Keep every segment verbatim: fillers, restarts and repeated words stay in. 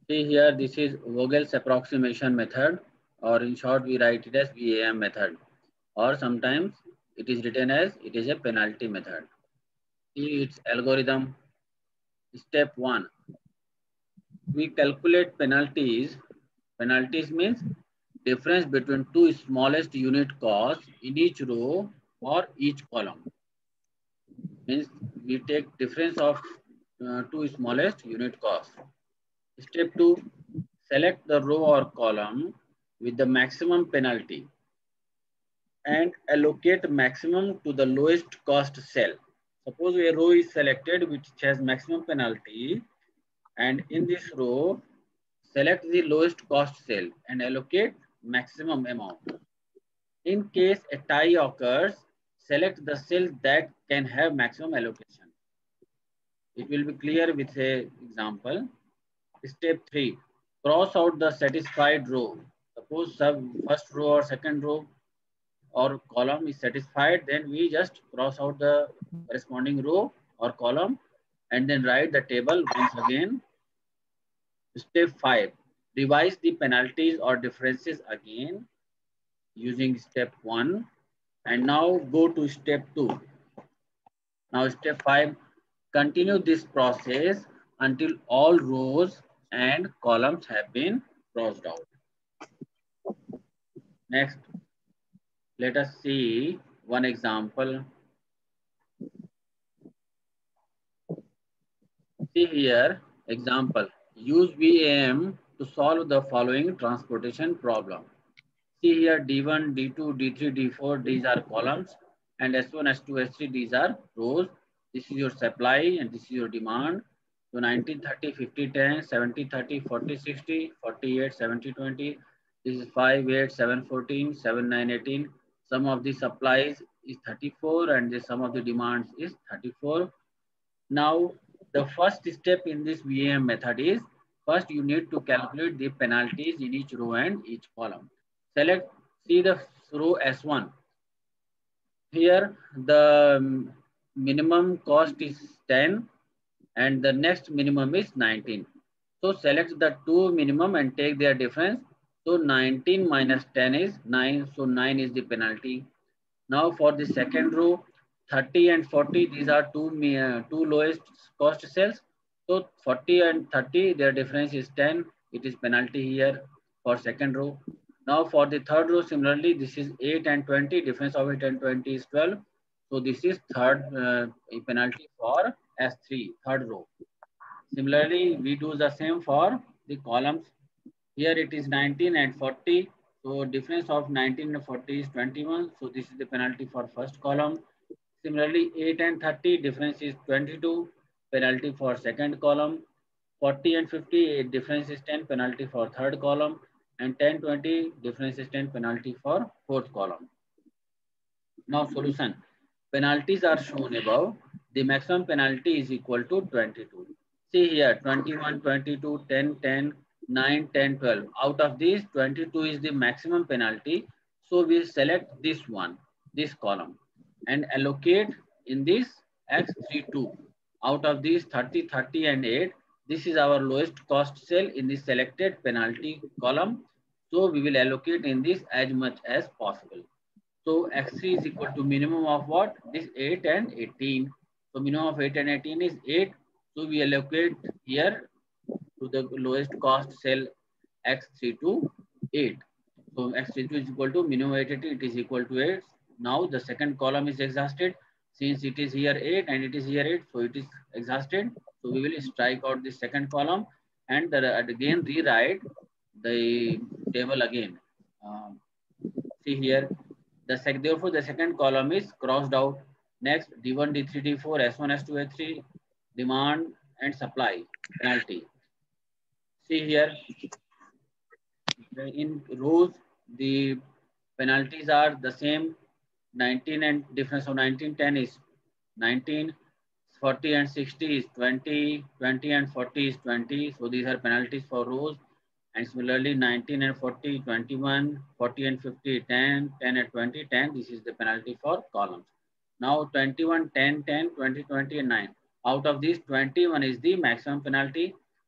See here, this is Vogel's approximation method, or in short, we write it as V A M method, or sometimes it is written as it is a penalty method. See its algorithm. Step one, we calculate penalties. Penalties means difference between two smallest unit costs in each row or each column. Means we take difference of uh, two smallest unit costs. Step two, select the row or column with the maximum penalty and allocate maximum to the lowest cost cell. Suppose a row is selected which has maximum penalty, and in this row, select the lowest cost cell and allocate maximum amount. In case a tie occurs, select the cell that can have maximum allocation. It will be clear with a example. Step three, cross out the satisfied row. Suppose sub first row or second row or column is satisfied, then we just cross out the corresponding row or column and then write the table once again. Step five, revise the penalties or differences again using step one, and now go to step two. Now step five, continue this process until all rows and columns have been crossed out. Next, let us see one example. See here, example, use V A M to solve the following transportation problem. See here D one, D two, D three, D four, these are columns, and S one, S two, S three, these are rows. This is your supply and this is your demand. So nineteen, thirty, fifty, ten, seventy, thirty, forty, sixty, forty-eight, seventy, twenty. This is five, eight, seven, fourteen, seven, nine, eighteen. Sum of the supplies is thirty-four and the sum of the demands is thirty-four. Now, the first step in this V A M method is, first you need to calculate the penalties in each row and each column. Select, see the row S one. Here the minimum cost is ten and the next minimum is nineteen. So select the two minimum and take their difference. So nineteen minus ten is nine. So nine is the penalty. Now for the second row, thirty and forty, these are two, uh, two lowest cost cells. So forty and thirty, their difference is ten. It is penalty here for second row. Now for the third row, similarly, this is eight and twenty, difference of eight and twenty is twelve. So this is third uh, penalty for S three, third row. Similarly, we do the same for the columns. Here it is nineteen and forty. So difference of nineteen and forty is twenty-one. So this is the penalty for first column. Similarly, eight and thirty, difference is twenty-two, penalty for second column. forty and fifty, difference is ten, penalty for third column. And ten, twenty, difference is ten, penalty for fourth column. Now solution. Penalties are shown above. The maximum penalty is equal to twenty-two. See here, twenty-one, twenty-two, ten, ten, nine, ten, twelve. Out of these, twenty-two is the maximum penalty. So we select this one, this column, and allocate in this X thirty-two. Out of these thirty, thirty, and eight, this is our lowest cost cell in the selected penalty column. So we will allocate in this as much as possible. So X three is equal to minimum of what? This eight and eighteen. So minimum of eight and eighteen is eight. So we allocate here to the lowest cost cell X three to eight. So X three two is equal to minimum eight eighty, it is equal to eight. Now the second column is exhausted. Since it is here eight and it is here eight, so it is exhausted. So we will strike out the second column and the, again rewrite the table again. Um, see here, the sec therefore the second column is crossed out. Next, D one, D three, D four, S one, S two, S three, demand and supply, penalty. See here, in rows, the penalties are the same. nineteen and difference of nineteen, ten is nineteen, forty and sixty is twenty, twenty and forty is twenty. So these are penalties for rows. And similarly, nineteen and forty, twenty-one, forty and fifty, ten, ten and twenty, ten. This is the penalty for columns. Now twenty-one, ten, ten, twenty, twenty, and nine. Out of these, twenty-one is the maximum penalty.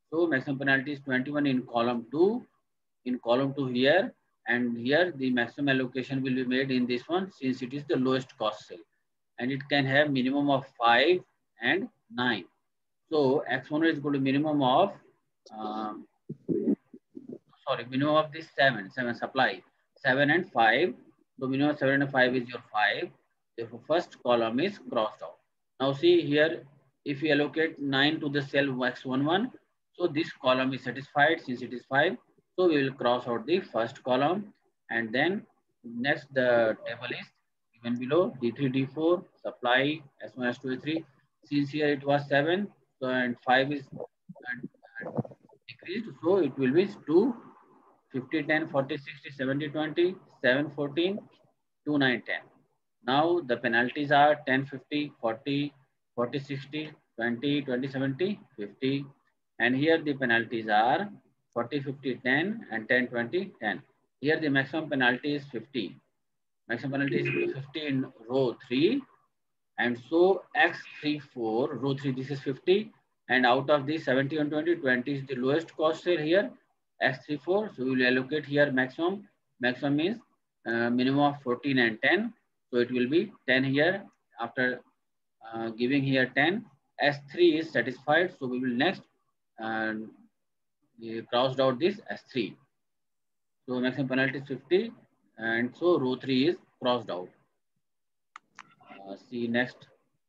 So maximum penalty is twenty-one in column two, in column two here, and here the maximum allocation will be made in this one since it is the lowest cost cell, and it can have minimum of five and nine. So X one is equal to minimum of, um, sorry, minimum of this seven, seven supply, seven and five. So minimum of seven and five is your five. The first column is crossed out. Now see here, if we allocate nine to the cell X eleven, so this column is satisfied since it is five. So we will cross out the first column, and then next the table is given below D three, D four, supply S one, S two, S three. Since here it was seven, so and five is uh, decreased, so it will be two, fifty, ten, forty, sixty, seventy, twenty, seven, fourteen, two, nine, ten. Now the penalties are ten, fifty, forty, forty, sixty, twenty, twenty, seventy, fifty. And here the penalties are forty, fifty, ten and ten, twenty, ten. Here the maximum penalty is fifty. Maximum penalty is fifty in row three. And so X thirty-four, row three, this is fifty. And out of the seventy and twenty, twenty is the lowest cost here, here X thirty-four. So we will allocate here maximum. Maximum is uh, minimum of fourteen and ten. So it will be ten here. After uh, giving here ten, S three is satisfied. So we will next uh, crossed out this S three. So maximum penalty is fifty. And so row three is crossed out. Uh, see next.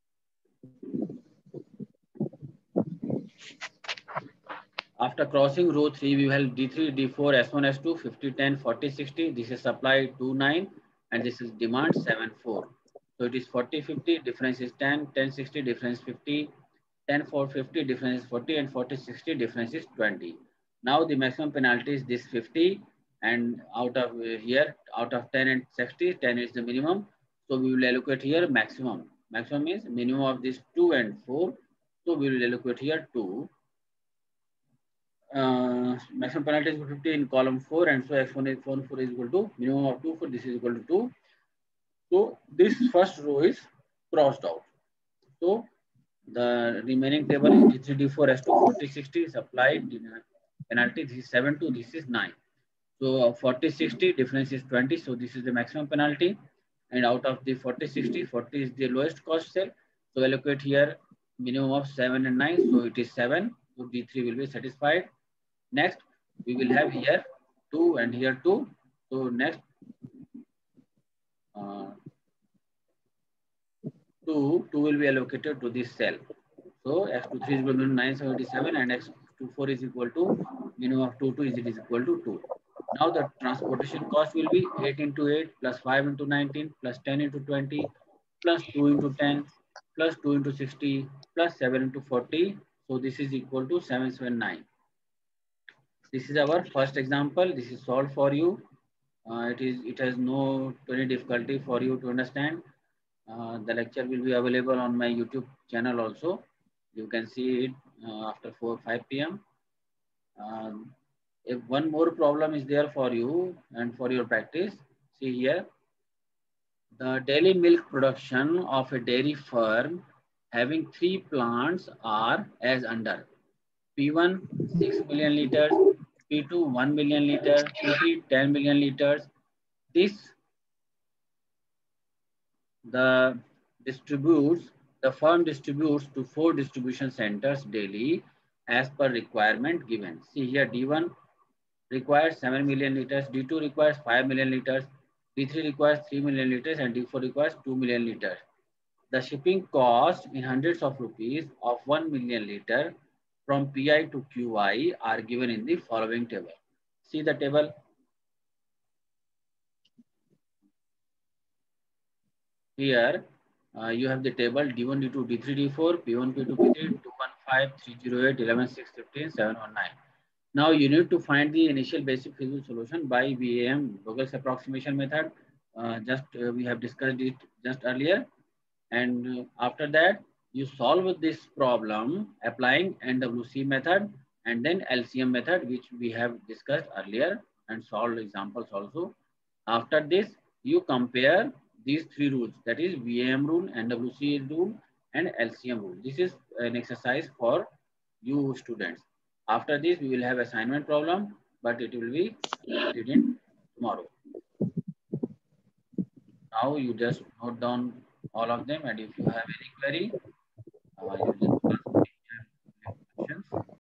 After crossing row three, we have D three, D four, S one, S two, fifty, ten, forty, sixty. This is supply two, nine, and this is demand seven, four. So it is forty, fifty, difference is ten, ten, sixty, difference fifty, ten, four, fifty, difference is forty, and forty, sixty, difference is twenty. Now the maximum penalty is this fifty, and out of uh, here, out of ten and sixty, ten is the minimum. So we will allocate here maximum. Maximum is minimum of this two and four. So we will allocate here two. Uh, maximum penalty is fifty in column four, and so X one is four, four is equal to minimum of two, for this is equal to two. So this first row is crossed out. So the remaining table is D three, D four, S two, forty, sixty, supplied penalty. This is seven, two, this is nine. So forty, sixty, difference is twenty. So this is the maximum penalty. And out of the forty, sixty, forty is the lowest cost cell. So allocate here minimum of seven and nine. So it is seven. So D three will be satisfied. Next, we will have here two and here two. So next, uh, two, two will be allocated to this cell. So X twenty-three is equal to nine seventy-seven and X twenty-four is equal to minimum of two, two is it is equal to two. Now the transportation cost will be eight into eight plus five into nineteen plus ten into twenty plus two into ten plus two into sixty plus seven into forty. So this is equal to seven seventy-nine. This is our first example. This is solved for you. Uh, it is. It has no any difficulty for you to understand. Uh, the lecture will be available on my YouTube channel also. You can see it uh, after four five p m Um, if one more problem is there for you and for your practice, see here. The daily milk production of a dairy firm having three plants are as under. P one, six million liters, P two, one million liters, P three, ten million liters. This the distributes, the firm distributes to four distribution centers daily as per requirement given. See here, D one requires seven million liters, D two requires five million liters, D three requires three million liters, and D four requires two million liters. The shipping cost in hundreds of rupees of one million liter from P I to Q I are given in the following table. See the table. Here uh, you have the table D one, D two, D three, D four, P one, P two, P three, two one five, three zero eight, eleven, six, fifteen, seven one nine. Now you need to find the initial basic feasible solution by V A M, Vogel's approximation method. Uh, just uh, we have discussed it just earlier. And uh, after that, you solve this problem applying N W C method and then L C M method, which we have discussed earlier and solved examples also. After this, you compare these three rules, that is V A M rule, N W C rule, and L C M rule. This is an exercise for you students. After this, we will have assignment problem, but it will be completed in tomorrow. Now you just note down all of them, and if you have any query, uh, you just ask.